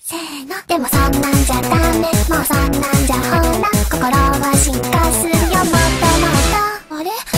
せーの。でもそんなんじゃダメ、もうそんなんじゃほら心は進化するよもっともっと。あれ